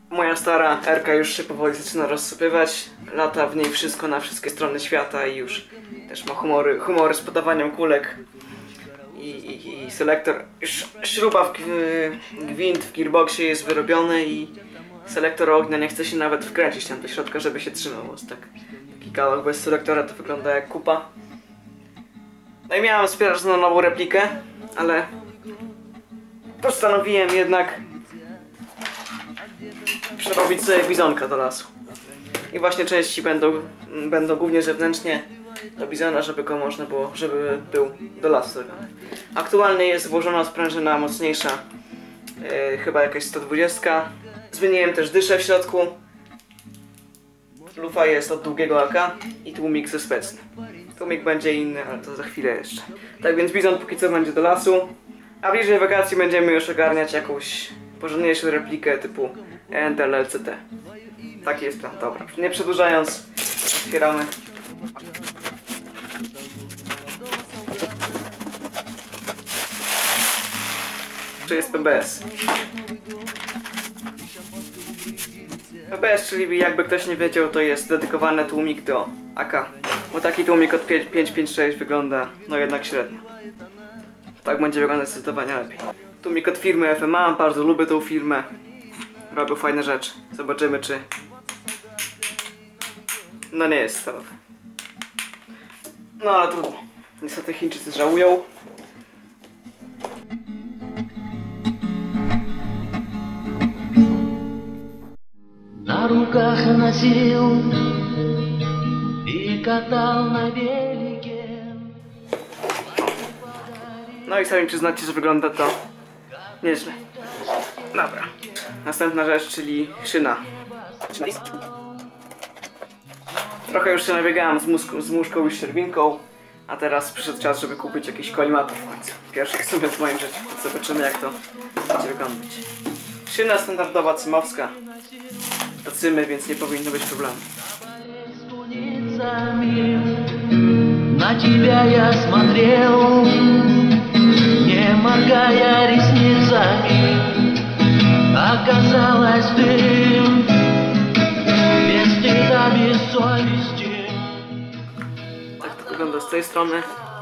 Moja stara Erka już się powoli zaczyna rozsypywać. Lata w niej wszystko na wszystkie strony świata i już też ma humory z podawaniem kulek. I selektor, śruba gwint w gearboxie jest wyrobiony i selektor ognia nie chce się nawet wkręcić tam do środka, żeby się trzymał. Taki kawałek bez selektora to wygląda jak kupa. No i miałem wspierać na nową replikę, ale postanowiłem jednak przerobić sobie bizonka do lasu. I właśnie części będą głównie zewnętrznie do bizona, żeby go można było, żeby był do lasu zrobiony. Aktualnie jest włożona sprężyna mocniejsza, chyba jakaś 120. Zmieniłem też dyszę w środku. Lufa jest od długiego AK i tłumik ze specny. Tłumik będzie inny, ale to za chwilę jeszcze. Tak więc bizon póki co będzie do lasu, a bliżej wakacji będziemy już ogarniać jakąś porządniejszą replikę typu ENTL LCT. Taki jest plan. Dobra, nie przedłużając, otwieramy. Czy jest PBS? PBS, czyli jakby ktoś nie wiedział, to jest dedykowany tłumik do AK. Bo taki tłumik od 5.5.6 wygląda no jednak średnio. Tak będzie wyglądać zdecydowanie lepiej. Tłumik od firmy FMA, bardzo lubię tą firmę. Robią fajne rzeczy. Zobaczymy czy... No nie jest celowy. No ale trudno. Niestety Chińczycy żałują. На руках носил и катал на велике. No i sami przyznacie, że wygląda to nieźle. Dobra. Następna rzecz, czyli szyna. Trochę już się nabiegałem z muszką i ścierwinką, a teraz przyszedł czas, żeby kupić jakiś kolimator w końcu. Pierwszy sobie w moim życiu. Zobaczymy jak to będzie wyglądać. Szyna standardowa cymowska. To cymy, więc nie powinno być problemu. На тебя я смотрел, не моргая ресницами. Оказалось ты без стыда, без совести. Tak to wygląda z tej strony,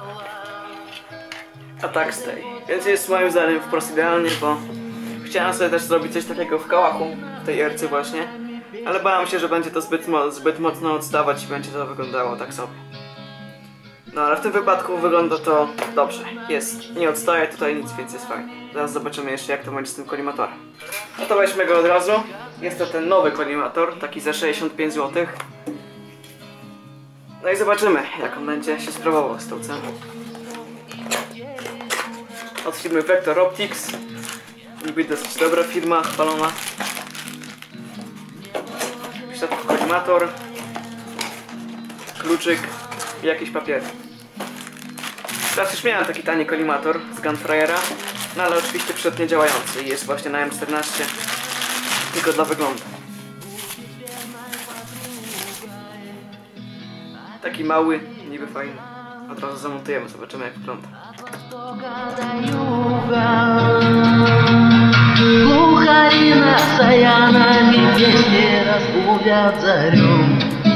a tak z tej. Więc jest moim zdaniem wprost idealnie, bo chciałem sobie też zrobić coś takiego w kałachu, w tej erce właśnie, ale bałem się, że będzie to zbyt mocno odstawać i będzie to wyglądało tak sobie. No ale w tym wypadku wygląda to dobrze. Jest, nie odstaje tutaj nic, więc jest fajnie. Zaraz zobaczymy jeszcze jak to będzie z tym kolimatorem. No to weźmy go od razu. Jest to ten nowy kolimator, taki za 65 zł. No i zobaczymy jak on będzie się sprawował z tą ceną. Od firmy Vector Optics. Niby dosyć dobra firma, chwalona. W środku kolimator, kluczyk i jakieś papiery. Teraz już miałem taki tani kolimator z Gunfryera, no ale oczywiście przed nie działający i jest właśnie na M14, tylko dla wyglądu. Taki mały, niby fajny. Od razu zamontujemy, zobaczymy jak wygląda. Глухарина саянами песни разбудят зарю.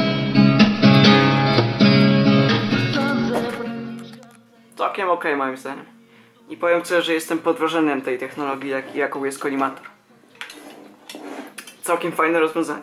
Całkiem okej moim zdaniem. I powiem szczerze, że jestem pod wrażeniem tej technologii, jaką jest kolimator. Całkiem fajne rozwiązanie.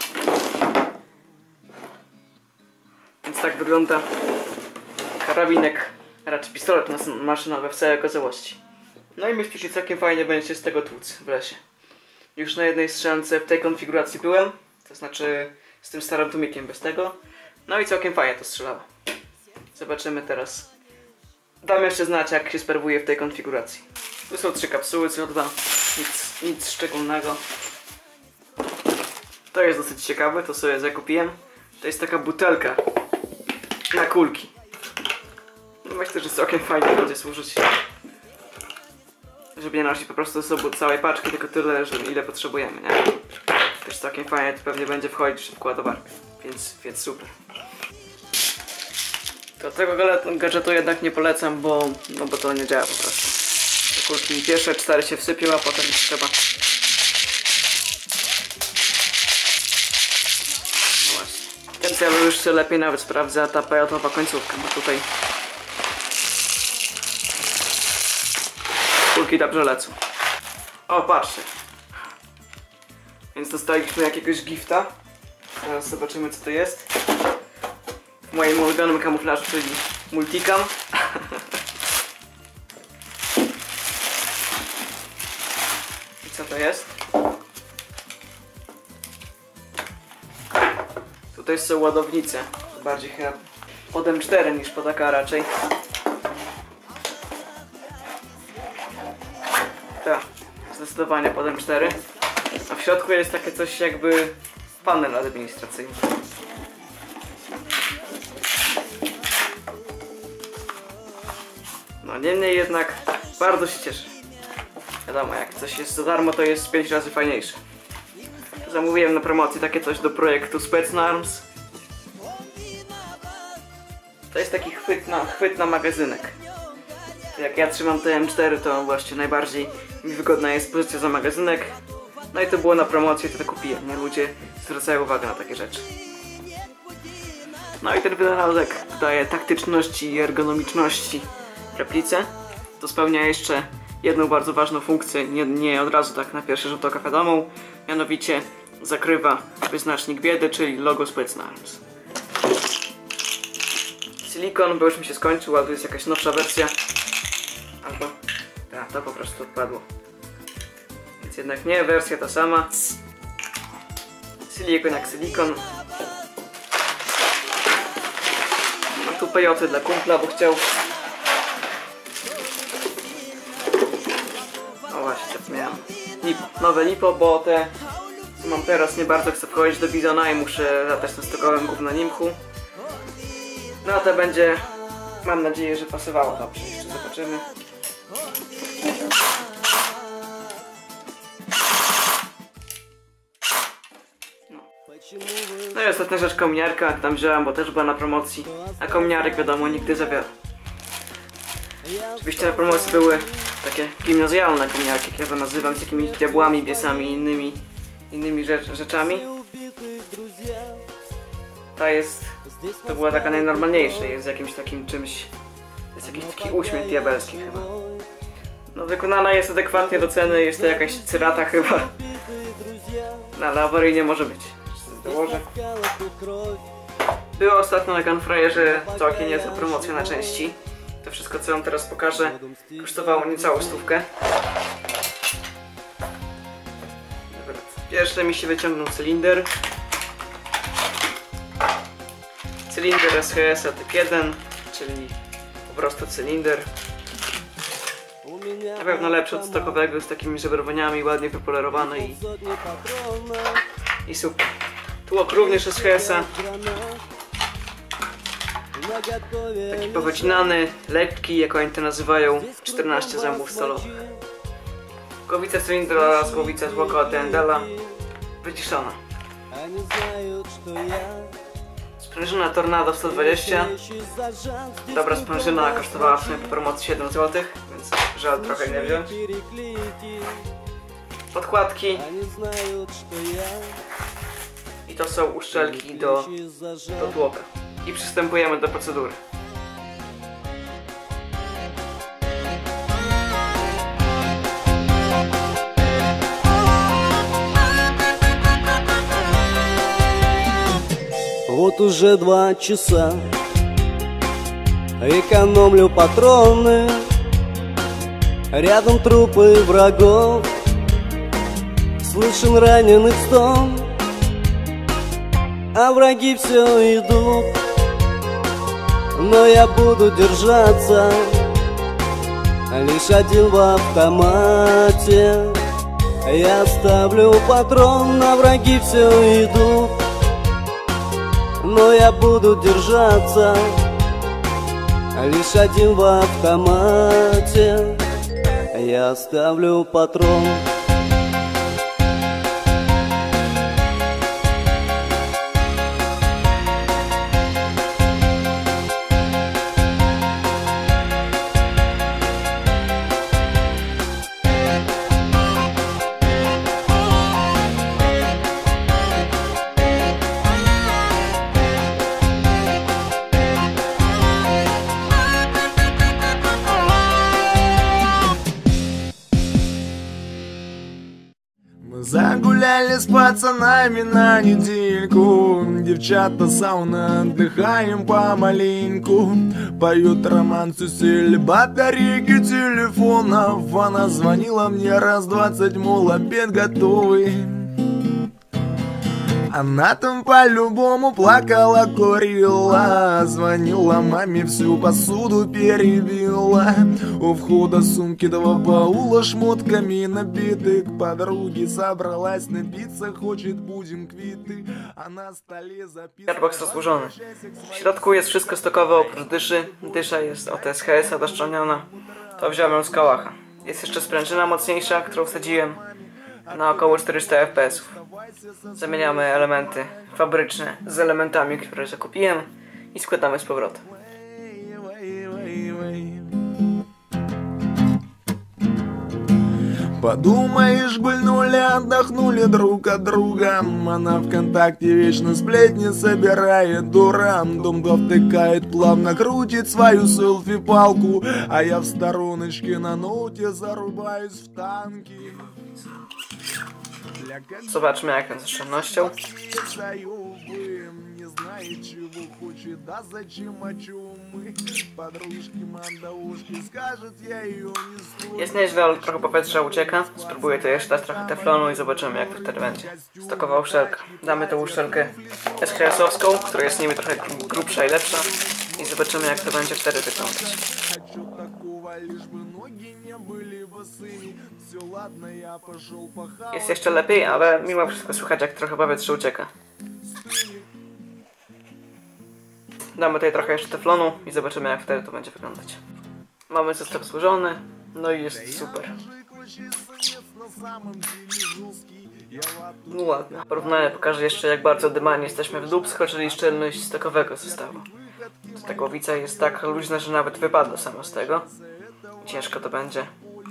Więc tak wygląda karabinek, raczej pistolet maszynowy w całej okazałości. No i myślę, że całkiem fajnie będzie się z tego tłuc w lesie. Już na jednej strzelance w tej konfiguracji byłem, to znaczy z tym starym tłumikiem bez tego. No i całkiem fajnie to strzelało. Zobaczymy teraz. Dam jeszcze znać jak się sprawuje w tej konfiguracji. Tu są 3 kapsuły CO2, nic szczególnego. To jest dosyć ciekawe, to sobie zakupiłem. To jest taka butelka na kulki. No myślę, że całkiem fajnie będzie służyć. Żeby nie nosić po prostu ze sobą całej paczki, tylko tyle, że ile potrzebujemy, nie? Też całkiem fajnie to pewnie będzie wchodzić w ładowarkę, więc super. To tego gadżetu jednak nie polecam, bo to nie działa po prostu. Te kulki pierwsze 4 się wsypią, a potem trzeba jeszcze lepiej nawet sprawdza ta pejotowa końcówka, bo tutaj kulki dobrze lecą. O, patrzcie. Więc dostaliśmy jakiegoś gifta. Teraz zobaczymy, co to jest. W moim ulubionym kamuflażu, czyli multicam. I co to jest? Tutaj są ładownice. Bardziej chyba pod M4 niż pod AK raczej. Tak, zdecydowanie pod M4. A w środku jest takie coś jakby panel administracyjny. No niemniej jednak bardzo się cieszę. Wiadomo, jak coś jest za darmo, to jest 5 razy fajniejsze. Zamówiłem na promocji takie coś do projektu Specnarms. To jest taki chwyt na magazynek. Jak ja trzymam TM4, to właśnie najbardziej mi wygodna jest pozycja za magazynek. No i to było na promocji, to kupiłem, nie? Ludzie zwracają uwagę na takie rzeczy. No i ten wynalazek daje taktyczności i ergonomiczności replice. To spełnia jeszcze jedną bardzo ważną funkcję, nie od razu tak na pierwszy rzut oka wiadomą. Mianowicie zakrywa wyznacznik biedy, czyli logo Specnarms. Silikon, bo już mi się skończył, a tu jest jakaś nowsza wersja. Albo... tak, to po prostu odpadło. Więc jednak nie, wersja ta sama. Silikon jak silikon. Mam tu pejoty dla kumpla, bo chciał... o właśnie, zapomniałem. Lipo, nowe lipo, bo te co mam teraz nie bardzo chcę wchodzić do Bizona i muszę latać na stokowym gówno nimchu. No a to będzie, mam nadzieję, że pasowało dobrze. Jeszcze zobaczymy. No i ostatnia rzecz, kominiarka, tam wziąłem, bo też była na promocji. A kominiarek wiadomo nigdy za wiele. Oczywiście na promocji były takie gimnazjalne kominiarki, jak ja to nazywam, z jakimiś diabłami, biesami i innymi rzeczami. To była taka najnormalniejsza, jest z jakimś takim czymś, jest jakiś taki uśmiech diabelski chyba. No wykonana jest adekwatnie do ceny, jest to jakaś cyrata chyba. No ale awaryjnie może być. Dołożę. Było ostatnio na Gunfryerze całkiem niezła promocja na części. To wszystko, co wam teraz pokażę, kosztowało niecałą stówkę. Pierwsze mi się wyciągnął cylinder. Cylinder SHS typ 1, czyli po prostu cylinder. Na pewno lepszy od stokowego, z takimi żebrowaniami, ładnie wypolerowany i super. Tłok również SHS-a. Taki powycinany, lekki, jak oni to nazywają, 14 zębów stalowych. Głowica cylindra oraz głowica tłoka od Endela wyciszona. Sprężyna Tornado 120. Dobra sprężyna kosztowała w sumie po promocji 7 zł, więc żal trochę nie wziąć. Podkładki. I to są uszczelki do tłoka. I przystępujemy do procedury. Вот уже 2 часа, экономлю патроны, рядом трупы врагов, слышен раненых стон, а враги все идут, но я буду держаться, лишь один в автомате. Я ставлю патрон, а враги все идут, но я буду держаться, лишь один в автомате. Я ставлю патрон. Загуляли с пацанами на недельку. Девчата сауна, отдыхаем помаленьку. Поют романсы, сели батарейки телефонов. Она звонила мне раз 20, мол, обед готовый. Она там по-любому плакала, курила. Звонила маме, всю посуду перебила. У входа сумки 2 баула шмотками набиты. К подруге собралась напиться, хочет, будем kwity. A na stole zapis... Gearbox rozłożony. W środku jest wszystko stokowe oprócz dyszy. Dysza jest od SHS-a doszczoniona. To wziąłem ją z kałacha. Jest jeszcze sprężyna mocniejsza, którą wsadziłem na około 400 fps. Zamieniamy elementy fabryczne z elementami, które zakupiłem i składamy z powrotem. Подумаешь, гульнули, отдохнули друг от друга. Она ВКонтакте вечно сплетни собирает, дурам. Думдов втыкает, плавно крутит свою селфи-палку. А я в стороночке на ноуте зарубаюсь в танки. Zobaczmy jak z oszczędnością. Jest nieźle, ale trochę powietrza ucieka. Spróbuję to jeszcze dać trochę teflonu i zobaczymy jak to wtedy będzie. Stokowa uszczelka. Damy tą uszczelkę SHS-owską, która jest niby trochę grubsza i lepsza. I zobaczymy jak to będzie wtedy wyglądać. Jest jeszcze lepiej, ale mimo wszystko słychać jak trochę powietrze ucieka. Damy tutaj trochę jeszcze teflonu i zobaczymy jak wtedy to będzie wyglądać. Mamy zestaw złożony, no i jest super. No ładnie. Porównanie pokaże jeszcze jak bardzo dymani jesteśmy w dupsko, czyli szczelność stokowego zestawu. Ta głowica jest tak luźna, że nawet wypadła sama z tego. Ciężko to będzie.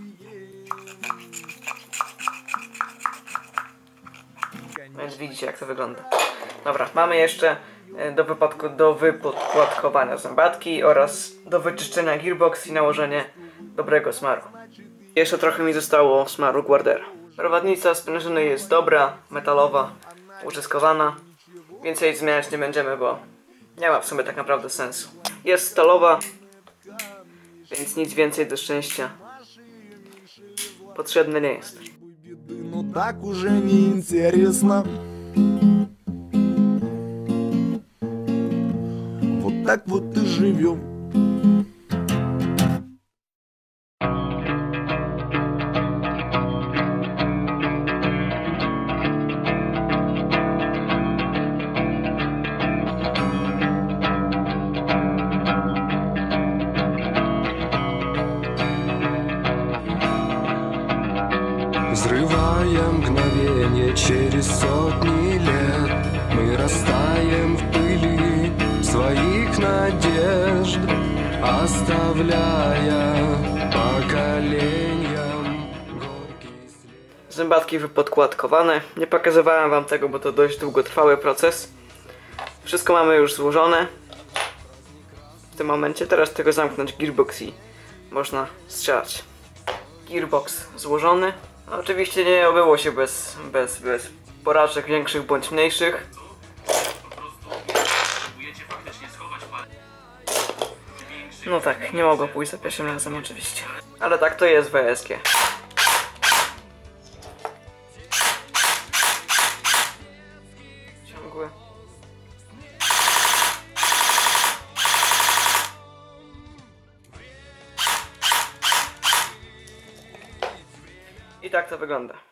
Więc widzicie jak to wygląda. Dobra, mamy jeszcze do wypodkładkowania zębatki oraz do wyczyszczenia gearbox i nałożenie dobrego smaru. Jeszcze trochę mi zostało smaru Guardera. Prowadnica sprężyny jest dobra, metalowa, użyskowana. Więcej zmieniać nie będziemy, bo nie ma w sumie tak naprawdę sensu. Jest stalowa, więc nic więcej do szczęścia potrzebne nie jest. No tak уже не интересно. Вот так вот и живем. Взрывая мгновение через сотни лет, мы растаем в пыли своих надежд, оставляя поколениям горький след. Zębatki wypodkładkowane. Nie pokazywałem wam tego, bo to dość długotrwały proces. Wszystko mamy już złożone w tym momencie. Teraz tylko zamknąć gearbox i można strzelać. Gearbox złożony. Oczywiście nie obyło się bez porażek większych bądź mniejszych. No tak, nie mogło pójść za pierwszym razem oczywiście. Ale tak to jest w ESG. Ciągły. I tak to wygląda.